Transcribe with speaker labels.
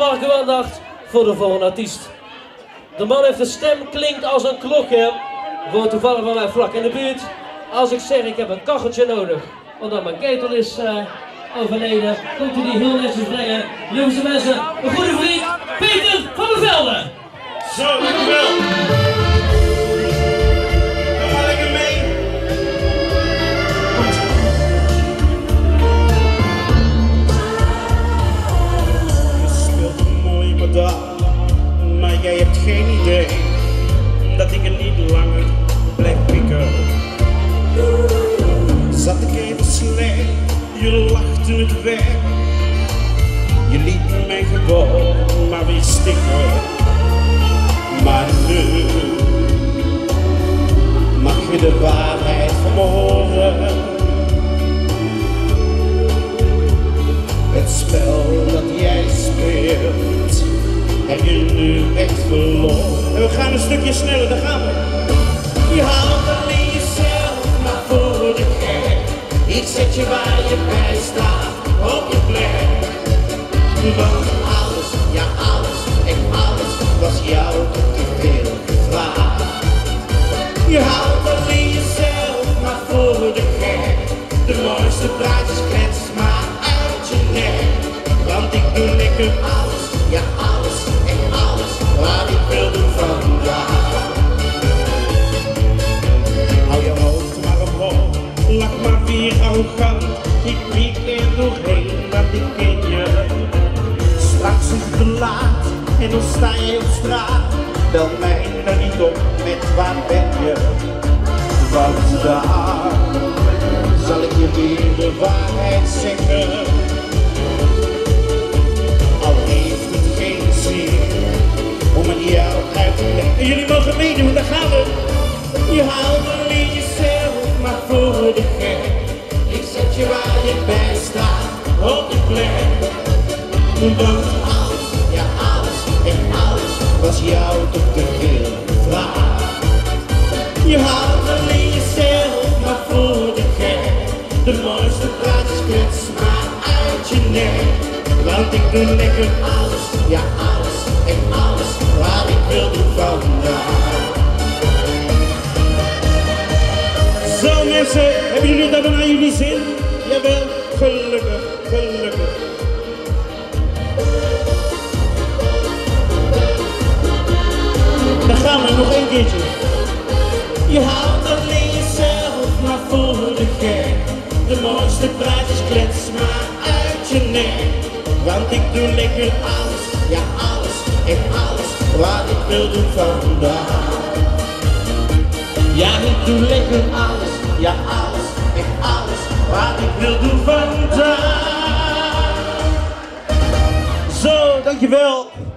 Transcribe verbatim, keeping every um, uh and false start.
Speaker 1: mag uw aandacht voor de volgende artiest. De man heeft een stem, klinkt als een klokje. Woont toevallig van mij vlak in de buurt. Als ik zeg ik heb een kacheltje nodig, omdat mijn ketel is uh, overleden, komt hij die heel netjes brengen. Jongens en mensen, een goede vriend, Peter van der Velden.
Speaker 2: Zo, dankjewel. Dan ga lekker mee. Je speelt een mooie madame, maar jij hebt geen idee dat ik er niet langer blijf pikken. Zat ik even slecht, je lachte het weg. Je liet mij gewoon maar weer stikken. Maar nu mag je de waarheid van me horen. Het spel dat jij speelt heb je nu echt verloren. En we gaan een stukje sneller, daar gaan we. Je haalt alleen jezelf maar voor de gek. Ik zet je waar je bij staat op je plek. Want alles, ja alles, echt alles was jou te veel gevraagd. Je haalt alleen jezelf maar voor de gek. De mooiste praatjes klets maar uit je nek. Want ik doe lekker alles, ja alles, echt alles wat ik wil doen vandaag. Hou je hoofd maar omhoog, lach maar weer arrogant. Ik piek er doorheen, want ik ken je. Straks is het te laat en dan sta je op straat. Bel mij dan niet op met waar ben je. Want daar zal ik je weer de waarheid zeggen. Al heeft het geen zin om het jou uit te leggen. En jullie mogen meedoen, daar gaan we. Je haalt alleen jezelf maar voor de gek. Ik zet je waar je bij staat op de plek. Want alles, ja alles, en alles was jou toch te veel gevraagd. Je haalt alleen jezelf maar voor de gek. De mooiste praatjes klets maar uit je nek. Want ik doe lekker alles, ja alles, en alles wat ik wil doen vandaag. Zo mensen, hebben jullie dat naar jullie zin? Jawel, gelukkig, gelukkig. Dan gaan we nog een keertje. Je haalt alleen jezelf maar voor de gek. De mooiste praatjes klets maar uit je nek. Want ik doe lekker alles, ja alles, echt alles wat ik wil doen vandaag. Ja, ik doe lekker alles, ja alles, echt alles wat ik wil doen vandaag. Zo, dankjewel.